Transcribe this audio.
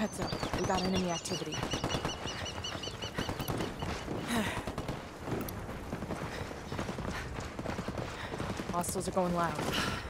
Heads up. We got enemy activity. Hostiles are going loud.